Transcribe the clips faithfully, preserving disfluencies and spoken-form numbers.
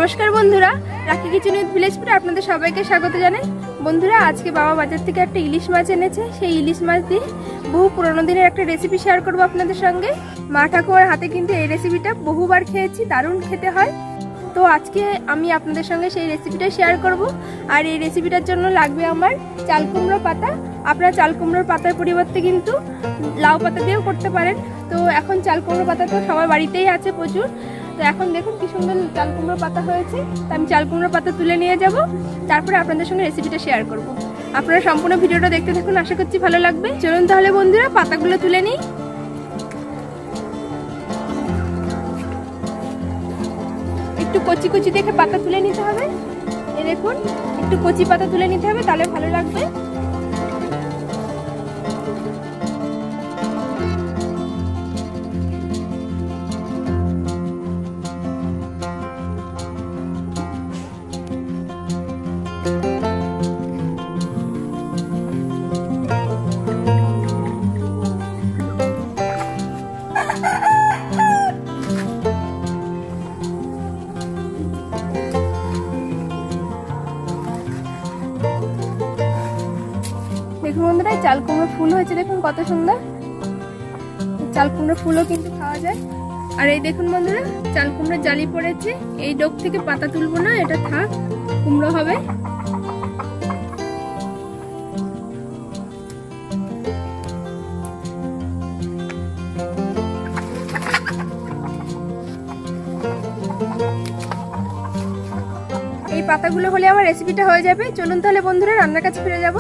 নমস্কার বন্ধুরা, রাখি কিচেন উইথ ভিলেজপুরে আপনাদের সবাইকে স্বাগত জানাই। বন্ধুরা, আজকে বাবা বাজার থেকে একটা ইলিশ মাছ এনেছে। সেই ইলিশ মাছ দিয়ে বহু পুরনো দিনের একটা রেসিপি শেয়ার করব আপনাদের সঙ্গে। মা ঠাকুমার হাতে কিন্তু এই রেসিপিটা বহুবার খেয়েছি, দারুণ খেতে হয়। তো আজকে আমি আপনাদের সঙ্গে সেই রেসিপিটা শেয়ার করব। আর এই রেসিপিটার জন্য লাগবে আমার চাল কুমড়ো পাতা। আপনারা চাল কুমড়োর পাতার পরিবর্তে কিন্তু লাউ পাতা দিয়েও করতে পারেন। তো এখন চাল কুমড়ো পাতা তো সবার বাড়িতেই আছে প্রচুর। তো এখন দেখুন কি সুন্দর চাল কুমড়ো পাতা হয়েছে। তো আমি চাল কুমড়ো পাতা তুলে নিয়ে যাব, তারপরে আপনাদের সঙ্গে রেসিপিটা শেয়ার করব। আপনারা সম্পূর্ণ ভিডিওটা দেখতে থাকুন, আশা করছি ভালো লাগবে। চলুন তাহলে বন্ধুরা পাতাগুলো তুলে নিই। একটু কচি কচি দেখে পাতা তুলে নিতে হবে। এই দেখুন, একটু কচি পাতা তুলে নিতে হবে, তাহলে ভালো লাগবে। দেখুন বন্ধুরা, চাল কুমড়ো ফুল হয়েছে, দেখুন কত সুন্দর। চাল কুমড়ো ফুলও কিন্তু খাওয়া যায়। আর এই দেখুন বন্ধুরা, চাল কুমড়ো জালি পড়েছে। এই ডোক থেকে পাতা তুলবো না, এটা থাক, কুমড়ো হবে। এই পাতাগুলো হলে আমার রেসিপিটা হয়ে যাবে। চলুন তাহলে বন্ধুরা রান্নার কাছে ফিরে যাব।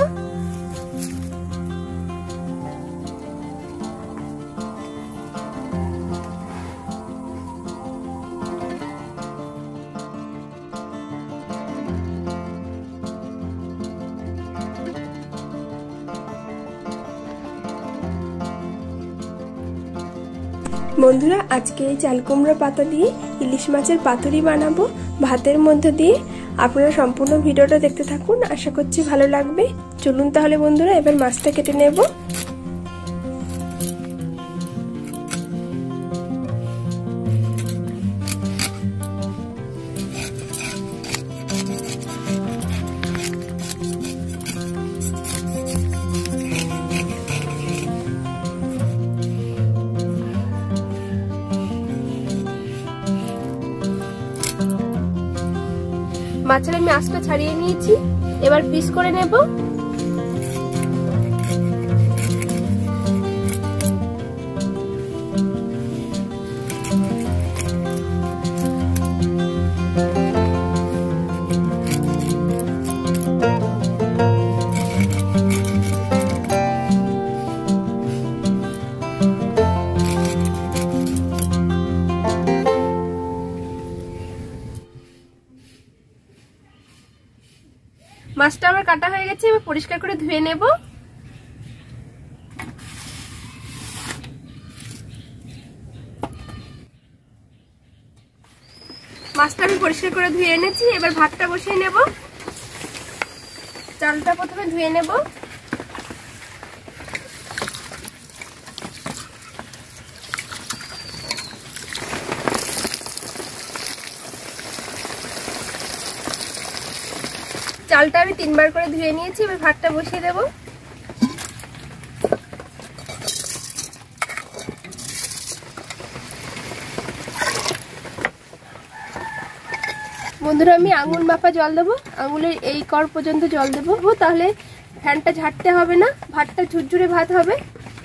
বন্ধুরা, আজকে এই চাল কুমড়ো পাতা দিয়ে ইলিশ মাছের পাতুরি বানাবো ভাতের মধ্যে দিয়ে। আপনারা সম্পূর্ণ ভিডিওটা দেখতে থাকুন, আশা করছি ভালো লাগবে। চলুন তাহলে বন্ধুরা এবার মাছটা কেটে নেব। মাছের আমি আঁশটা ছাড়িয়ে নিয়েছি, এবার পিস করে নেব। মাছটা আমার কাটা হয়ে গেছে, এবার পরিষ্কার করে ধুয়ে নেব। মাছটা আমি পরিষ্কার করে ধুয়ে এনেছি, এবার ভাতটা বসিয়ে নেব। চালটা প্রথমে ধুয়ে নেব। চালটা আমি তিনবার করে ধুয়ে নিয়েছি, এবার ভাতটা বসিয়ে দেব। বন্ধুরা, আমি আঙুল মাপা জল দেবো, আঙুলের এই কর পর্যন্ত জল দেবো, তাহলে ফ্যানটা ঝাড়তে হবে না, ভাতটা ঝুরঝুরে ভাত হবে।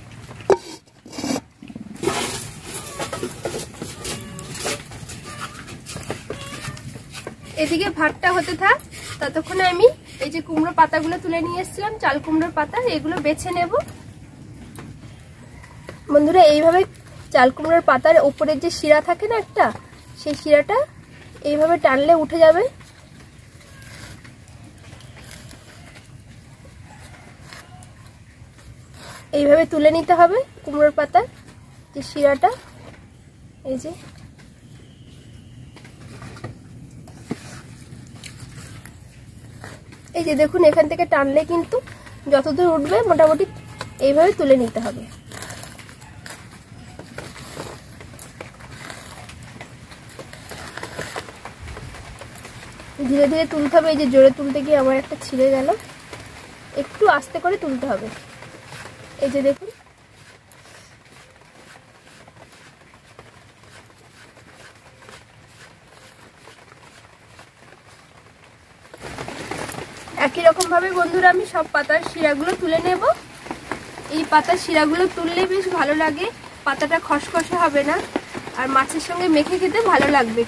এদিকে ভাতটা হতে থাক, ততক্ষণে আমি এই যে কুমড়ো পাতাগুলো তুলে নিয়ে এসেছিলাম, চাল কুমড়োর পাতা, এগুলো বেছে নেব। বন্ধুরা, এইভাবে চাল কুমড়োর পাতার উপরের যে শিরা থাকে না একটা, সেই শিরাটা এইভাবে টানলে উঠে যাবে। এইভাবে তুলে নিতে হবে কুমড়োর পাতার যে শিরাটা। এই যে এই যে দেখুন, এখান থেকে টানলে কিন্তু যতদূর উঠবে মোটামুটি এইভাবে তুলে নিতে হবে। ধীরে ধীরে তুলতে হবে। এই যে জোরে তুলতে গিয়ে আমার একটা ছিঁড়ে গেল, একটু আস্তে করে তুলতে হবে। এই যে দেখুন, একই রকম ভাবে বন্ধুরা আমি সব পাতার শিরাগুলো তুলে নেব। এই পাতার শিরাগুলো তুললে বেশ ভালো লাগে, পাতাটা খসখসে হবে না, আর মাছের সঙ্গে মেখে খেতে ভালো লাগবে।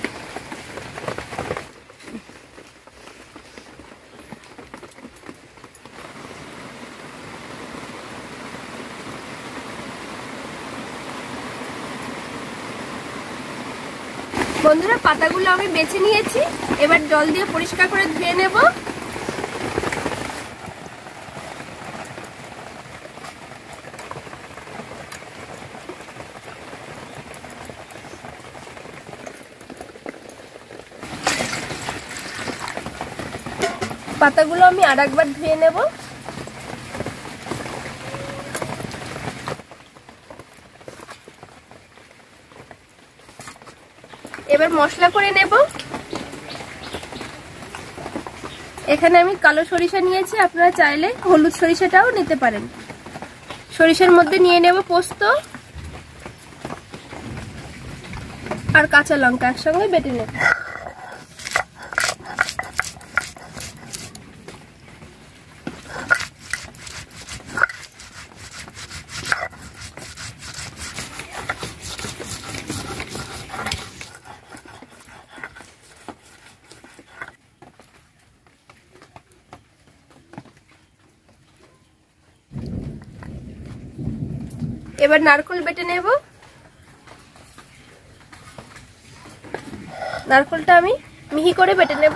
বন্ধুরা পাতাগুলো আমি বেছে নিয়েছি, এবার জল দিয়ে পরিষ্কার করে ধুয়ে নেব। পাতাগুলো আমি আরেকবার ধুয়ে নেব। এবার মশলা করে নেব। এখানে আমি কালো সরিষা নিয়েছি, আপনারা চাইলে হলুদ সরিষাটাও নিতে পারেন। সরিষার মধ্যে নিয়ে নেব পোস্ত আর কাঁচা লঙ্কা, একসঙ্গে বেটে নেব। এবার নারকেল বেটে নেব। নারকেলটা আমি মিহি করে বেটে নেব।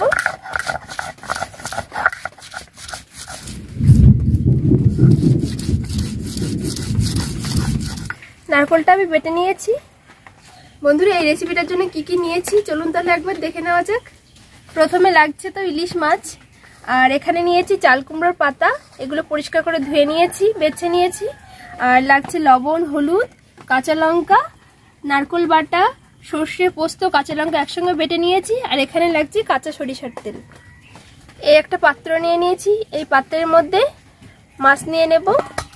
নারকেলটা আমি বেটে নিয়েছি। বন্ধুরা এই রেসিপিটার জন্য কি কি নিয়েছি চলুন তাহলে একবার দেখে নেওয়া যাক। প্রথমে লাগছে তো ইলিশ মাছ, আর এখানে নিয়েছি চাল কুমড়োর পাতা, এগুলো পরিষ্কার করে ধুয়ে নিয়েছি, বেছে নিয়েছি। আর লাগছে লবণ, হলুদ, কাঁচা লঙ্কা, নারকেল বাটা, সর্ষে, পোস্ত, কাঁচা লঙ্কা একসঙ্গে বেটে নিয়েছি। আর এখানে লাগছে কাঁচা সরিষার তেল। এই একটা পাত্র নিয়ে নিয়েছি, এই পাত্রের মধ্যে মাছ নিয়ে নেব।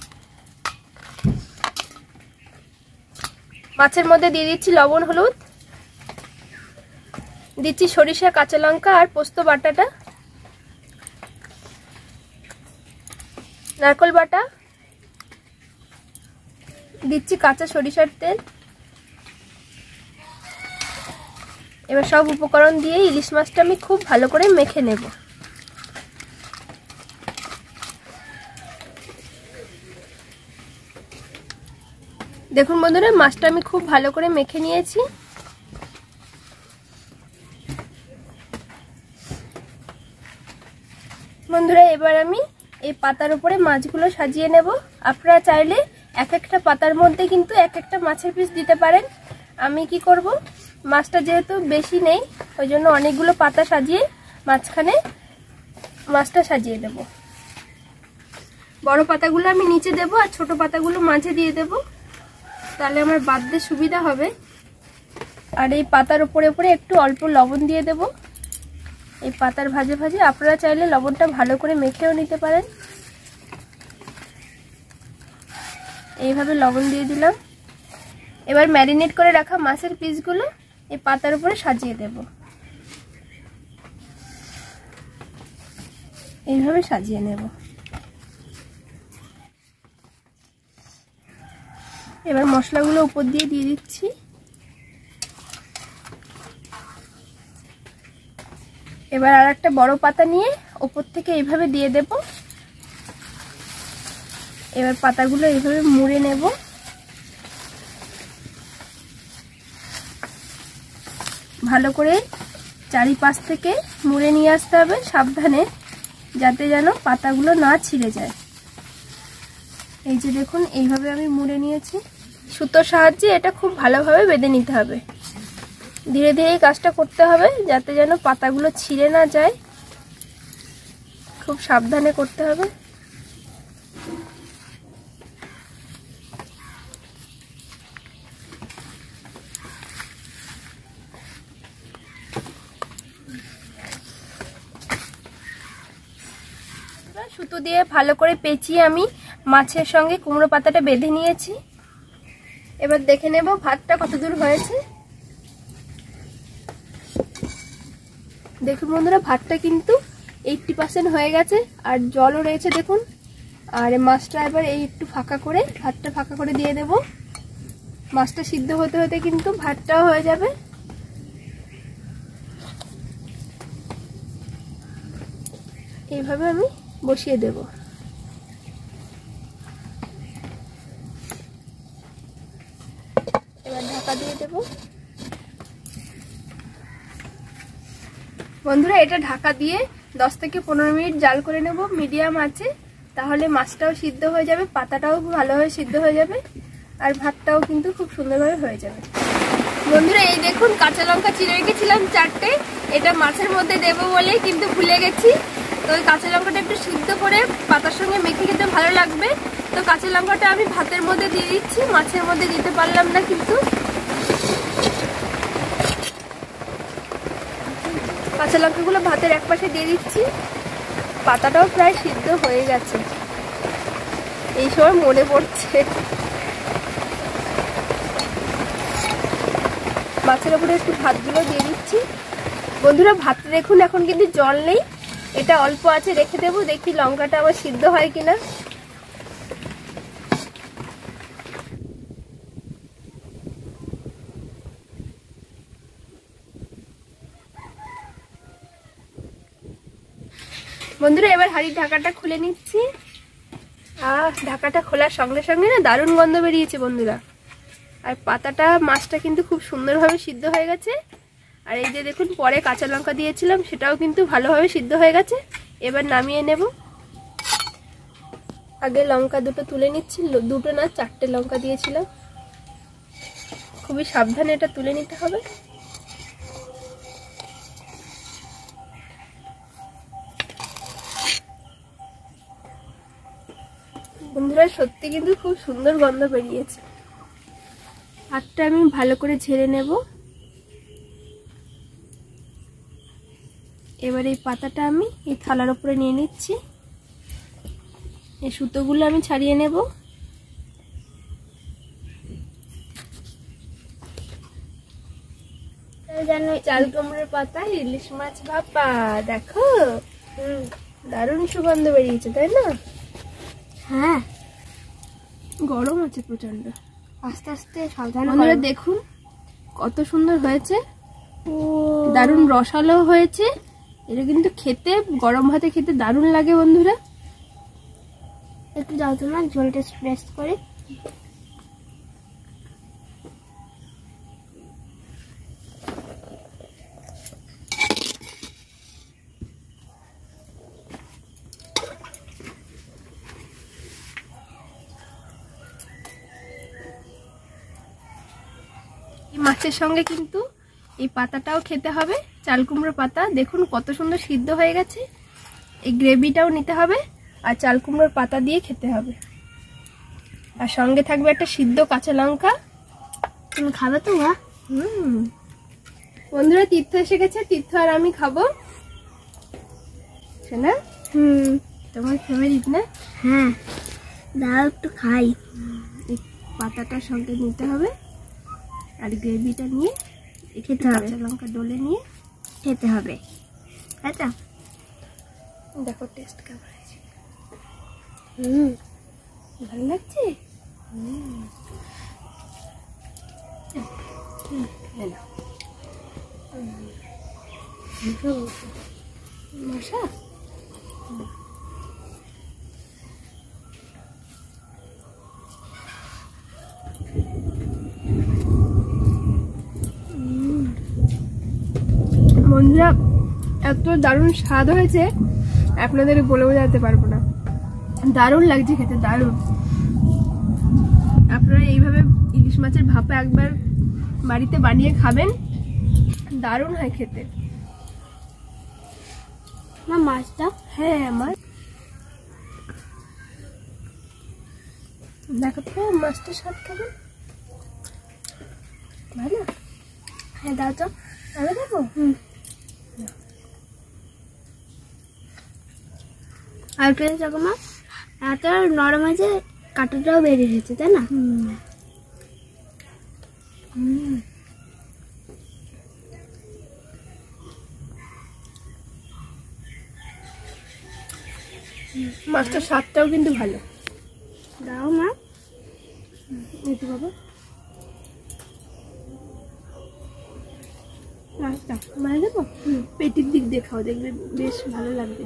মাছের মধ্যে দিয়ে দিচ্ছি লবণ, হলুদ, দিচ্ছি সরিষা, কাঁচা লঙ্কা আর পোস্ত বাটাটা, নারকেল বাটা, দিচ্ছি কাঁচা সরিষার তেল। এবার সব উপকরণ দিয়ে ইলিশ মাছটা আমি খুব ভালো করে মেখে নেব। দেখুন বন্ধুরা মাছটা আমি খুব ভালো করে মেখে নিয়েছি। বন্ধুরা এবার আমি এই পাতার উপরে মাছগুলো সাজিয়ে নেব। আপনারা চাইলে এক একটা পাতার মধ্যে কিন্তু এক একটা মাছের পিস দিতে পারেন। আমি কি করব, মাছটা যেহেতু বেশি নেই ওই জন্য অনেকগুলো পাতা সাজিয়ে মাঝখানে মাছটা সাজিয়ে দেব। বড় পাতাগুলো আমি নিচে দেব আর ছোট পাতাগুলো মাঝে দিয়ে দেব, তাহলে আমার বাঁধতে সুবিধা হবে। আর এই পাতার উপরে উপরে একটু অল্প লবণ দিয়ে দেব। এই পাতার ভাজে ভাজে আপনারা চাইলে লবণটা ভালো করে মেখেও নিতে পারেন। এইভাবে লবণ দিয়ে দিলাম। এবার ম্যারিনেট করে রাখা মাছের পিসগুলো এই পাতার উপরে সাজিয়ে দেব। এইভাবে সাজিয়ে নেব। এবার মশলাগুলো উপর দিয়ে দিয়ে দিচ্ছি। এবার আর একটা বড় পাতা নিয়ে উপর থেকে এইভাবে দিয়ে দেব। এবার পাতাগুলো এইভাবে মুড়ে নেব। ভালো করে চারিপাশ থেকে মুড়ে নিয়ে আসতে হবে সাবধানে, যাতে যেন পাতাগুলো না ছিঁড়ে যায়। এই যে দেখুন এইভাবে আমি মুড়ে নিয়েছি। সুতোর সাহায্যে এটা খুব ভালোভাবে বেঁধে নিতে হবে। ধীরে ধীরে এই কাজটা করতে হবে যাতে যেন পাতাগুলো ছিঁড়ে না যায়, খুব সাবধানে করতে হবে। সুতো দিয়ে ভালো করে পেঁচিয়ে আমি মাছের সঙ্গে কুমড়ো পাতাটা বেঁধে নিয়েছি। এবার দেখে নেব ভাতটা কতদূর হয়েছে। দেখুন বন্ধুরা, ভাতটা কিন্তু এইটটি পার্সেন্ট হয়ে গেছে, আর জলও রয়েছে দেখুন। আর মাছটা এবার এই একটু ফাঁকা করে, ভাতটা ফাঁকা করে দিয়ে দেব। মাছটা সিদ্ধ হতে হতে কিন্তু ভাতটাও হয়ে যাবে। এইভাবে আমি বসিয়ে দেব। এবার ঢাকা দিয়ে দেব। বন্ধুরা, এটা ঢাকা দিয়ে দশ থেকে পনেরো মিনিট জাল করে নেব মিডিয়াম আঁচে। তাহলে মাছটাও সিদ্ধ হয়ে যাবে, পাতাটাও ভালোভাবে সিদ্ধ হয়ে যাবে, আর ভাতটাও কিন্তু খুব সুন্দরভাবে হয়ে যাবে। বন্ধুরা, এই দেখুন কাঁচা লঙ্কা চিড়ে রেখেছিলাম চারটে, এটা মাছের মধ্যে দেবো বলে কিন্তু ভুলে গেছি। তো ওই কাঁচা লঙ্কাটা একটু সিদ্ধ করে পাতার সঙ্গে মেখে খেতে ভালো লাগবে। তো কাঁচা লঙ্কাটা আমি ভাতের মধ্যে দিয়ে দিচ্ছি, মাছের মধ্যে দিতে পারলাম না কিন্তু। কাঁচা লঙ্কাগুলো ভাতের এক পাশে দিয়ে দিচ্ছি। পাতাটাও প্রায় সিদ্ধ হয়ে গেছে, এই সময় মনে পড়ছে। মাছের উপরে একটু ভাতগুলো দিয়ে দিচ্ছি। বন্ধুরা, ভাতটা দেখুন এখন কিন্তু জল নেই, এটা অল্প আছে রেখে দেবো, দেখি লঙ্কাটা আবার সিদ্ধ হয় কিনা। বন্ধুরা, এবার হাঁড়ির ঢাকাটা খুলে নিচ্ছি। আহ ঢাকাটা খোলার সঙ্গে সঙ্গে না দারুণ গন্ধ বেরিয়েছে বন্ধুরা। আর পাতাটা মাছটা কিন্তু খুব সুন্দরভাবে সিদ্ধ হয়ে গেছে। আর এই যে দেখুন পরে কাঁচা লঙ্কা দিয়েছিলাম, সেটাও কিন্তু ভালোভাবে সিদ্ধ হয়ে গেছে। এবার নামিয়ে নেব। আগে লঙ্কা দুটো তুলে নিচ্ছি, দুটো না চারটে লঙ্কা দিয়েছিলাম, খুবই সাবধানে এটা তুলে নিতে হবে। বন্ধুরা, সত্যি কিন্তু খুব সুন্দর গন্ধ বেরিয়েছে। ভাতটা আমি ভালো করে ঝেড়ে নেব। এবার এই পাতাটা আমি এই থালার উপরে নিয়ে নিচ্ছি। এই সুতোগুলো আমি ছাড়িয়ে নেব। চাল কুমড়োর পাতা ইলিশ মাছ ভাপা, দেখো হুম দারুণ সুগন্ধ বেরিয়েছে, তাই না? হ্যাঁ, গরম আছে প্রচন্ড। আস্তে আস্তে সাবধানে দেখুন কত সুন্দর হয়েছে, দারুণ রসালো হয়েছে। এটা কিন্তু খেতে গরম ভাতে খেতে দারুণ লাগে বন্ধুরা। একটু দাও তো না, ঝোলটা স্প্রেস করে। মাছের সঙ্গে কিন্তু এই পাতাটাও খেতে হবে, চাল কুমড়ো পাতা। দেখুন কত সুন্দর সিদ্ধ হয়ে গেছে। এই গ্রেভিটাও নিতে হবে, আর চাল কুমড়োর পাতা দিয়ে খেতে হবে। আর সঙ্গে থাকবে একটা সিদ্ধ কাঁচা লঙ্কা। তুমি খাবে তো? মা হুম বন্ধুরা, তীর্থ এসে গেছে, তীর্থ আর আমি খাবো। শোনা হুম তোমার ফেভারিট না? হ্যাঁ, দাও একটু খাই। এই পাতাটার সঙ্গে নিতে হবে, আর গ্রেভিটা নিয়ে খেতে হবে। কাঁচা লঙ্কা ডলে নিয়ে খেতে হবে। আচ্ছা, দেখো টেস্ট কেমন হয়েছে। হুম ভালো লাগছে। হুম মশা বন্ধুরা, এত দারুণ স্বাদ হয়েছে আপনাদের বলে বোঝাতে পারবো না। দারুণ লাগছে খেতে, দারুণ। আপনারা এইভাবে ইলিশ মাছের ভাপা একবার বাড়িতে বানিয়ে খাবেন, দারুণ হয় খেতে। না মাছটা, হ্যাঁ আমার দেখো তো মাছটা স্বাদ কেমন, ভালো? হ্যাঁ দাও তো, আমি দেবো। হুম আর কেটে দেখো মা, এত নরম আছে, কাঁটাটাও বেরিয়ে গেছে, তাই না? মাছটার স্বাদটাও কিন্তু ভালো। দাও মা, একটু বাবা মাছটা মানে দেবো, পেটির দিক দিয়ে খাও, দেখবে বেশ ভালো লাগবে।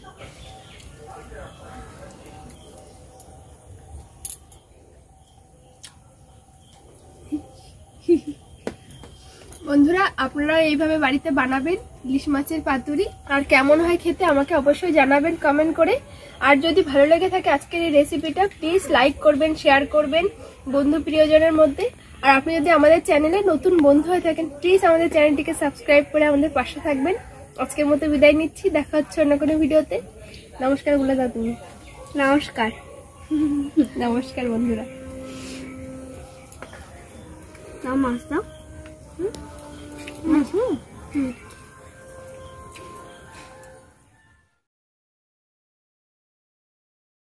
বন্ধুরা আপনারা এইভাবে বাড়িতে বানাবেন ইলিশ মাছের পাতুরি, আর কেমন হয় খেতে আমাকে অবশ্যই জানাবেন কমেন্ট করে। আর যদি ভালো লেগে থাকে আজকের এই রেসিপিটা, প্লিজ লাইক করবেন, শেয়ার করবেন বন্ধু প্রিয়জনের মধ্যে। আর আপনি যদি আমাদের চ্যানেলে নতুন বন্ধু হয়ে থাকেন, প্লিজ আমাদের চ্যানেলটিকে সাবস্ক্রাইব করে আমাদের পাশে থাকবেন। আজকের মতো বিদায় নিচ্ছি, দেখা হচ্ছে অন্য কোনো ভিডিওতে। নমস্কার বলে দাও তুমি। নমস্কার। নমস্কার বন্ধুরা। নাও মাছ দাও। হুম হুম